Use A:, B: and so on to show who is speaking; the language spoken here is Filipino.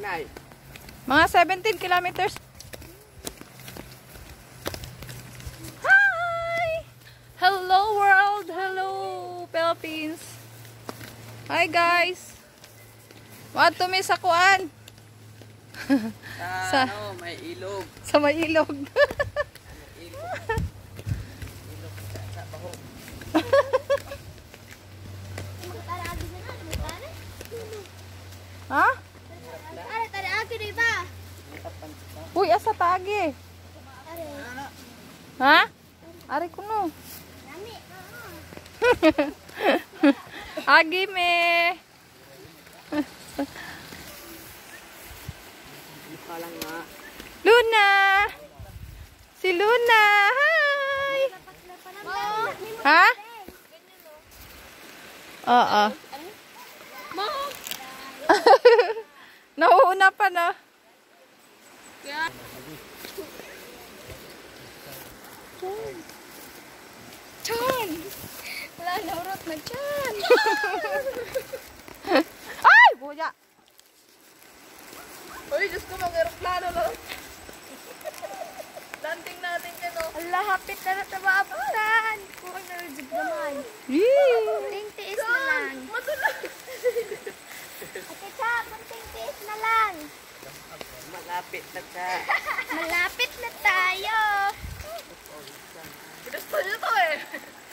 A: Mga 17 kilometers. Hi! Hello world! Hello Philippines! Hi guys! Want to miss sa kuan?
B: Sa may ilog.
A: Sa may ilog.
B: Sa baho.
A: Ha? Uy, asa taagi? Ha? Ari kuno. Agi me. Luna. Si Luna. Hi. Ha? Oo. Nauuna pa na. Chan! Wala, naurot na Chan! Ay! Buya! Uy, Diyos ko, mag-aeroplano lang. Landing natin yan, o.
C: Allah, hapit na natababutan. Kung na-rejig naman. Kunting tiis na lang.
A: Madulas!
C: Ate Cha, kunting tiis na lang.
B: Malapit na siya.
C: Malapit na tayo.
A: Pinusto niyo to eh.